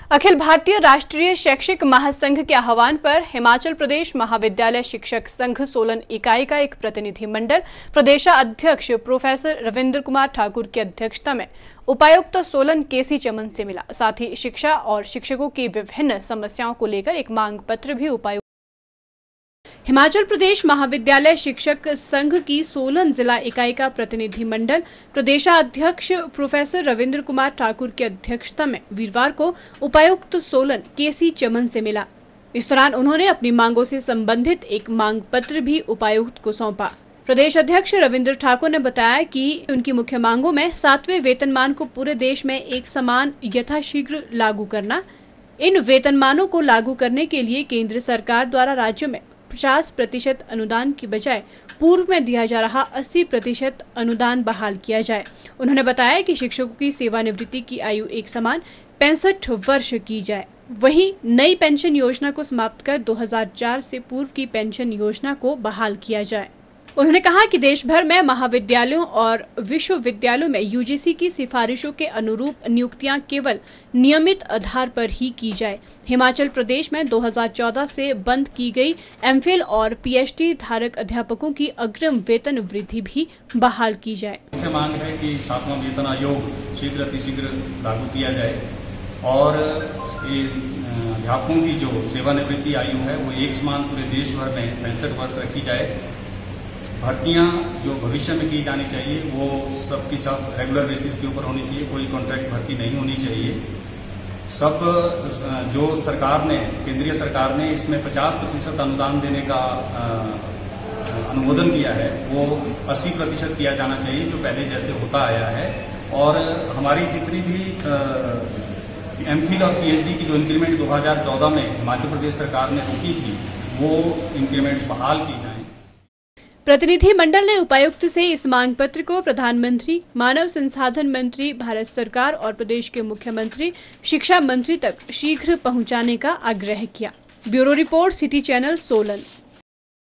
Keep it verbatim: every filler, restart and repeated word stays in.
अखिल भारतीय राष्ट्रीय शैक्षिक महासंघ के आह्वान पर हिमाचल प्रदेश महाविद्यालय शिक्षक संघ सोलन इकाई का एक प्रतिनिधि मंडल प्रदेशाध्यक्ष प्रोफेसर रविंद्र कुमार ठाकुर की अध्यक्षता में उपायुक्त सोलन केसी चमन से मिला। साथ ही शिक्षा और शिक्षकों की विभिन्न समस्याओं को लेकर एक मांग पत्र भी उपायुक्त हिमाचल प्रदेश महाविद्यालय शिक्षक संघ की सोलन जिला इकाई का प्रतिनिधि मंडल प्रदेशाध्यक्ष प्रोफेसर रविंद्र कुमार ठाकुर की अध्यक्षता में वीरवार को उपायुक्त सोलन केसी चमन से मिला। इस दौरान उन्होंने अपनी मांगों से संबंधित एक मांग पत्र भी उपायुक्त को सौंपा। प्रदेश अध्यक्ष रविंद्र ठाकुर ने बताया कि उनकी मुख्य मांगों में सातवें वेतनमान को पूरे देश में एक समान यथाशीघ्र लागू करना, इन वेतनमानों को लागू करने के लिए केंद्र सरकार द्वारा राज्य में पचास प्रतिशत अनुदान की बजाय पूर्व में दिया जा रहा अस्सी प्रतिशत अनुदान बहाल किया जाए। उन्होंने बताया कि शिक्षकों की सेवानिवृत्ति की आयु एक समान पैंसठ वर्ष की जाए। वहीं नई पेंशन योजना को समाप्त कर दो हज़ार चार से पूर्व की पेंशन योजना को बहाल किया जाए। उन्होंने कहा कि देश भर में महाविद्यालयों और विश्वविद्यालयों में यूजीसी की सिफारिशों के अनुरूप नियुक्तियां केवल नियमित आधार पर ही की जाए। हिमाचल प्रदेश में दो हज़ार चौदह से बंद की गई एमफिल और पीएचडी धारक अध्यापकों की अग्रिम वेतन वृद्धि भी बहाल की जाए। मुख्य मांग है कि सातवां वेतन आयोग शीघ्र अतिशीघ्र लागू किया जाए और अध्यापकों की जो सेवानिवृत्ति आयु है वो एक समान पूरे देश भर में पैंसठ वर्ष रखी जाए। भर्तियां जो भविष्य में की जानी चाहिए वो सब की सब रेगुलर बेसिस के ऊपर होनी चाहिए, कोई कॉन्ट्रैक्ट भर्ती नहीं होनी चाहिए। सब जो सरकार ने केंद्रीय सरकार ने इसमें पचास प्रतिशत अनुदान देने का अनुमोदन किया है वो अस्सी प्रतिशत किया जाना चाहिए जो पहले जैसे होता आया है। और हमारी जितनी भी एमफिल और पीएचडी की जो इंक्रीमेंट दो हज़ार चौदह में हिमाचल प्रदेश सरकार ने रोकी थी वो इंक्रीमेंट्स बहाल की जाए। प्रतिनिधि मंडल ने उपायुक्त से इस मांग पत्र को प्रधानमंत्री, मानव संसाधन मंत्री भारत सरकार और प्रदेश के मुख्यमंत्री, शिक्षा मंत्री तक शीघ्र पहुंचाने का आग्रह किया। Bureau report, city channel, Solan.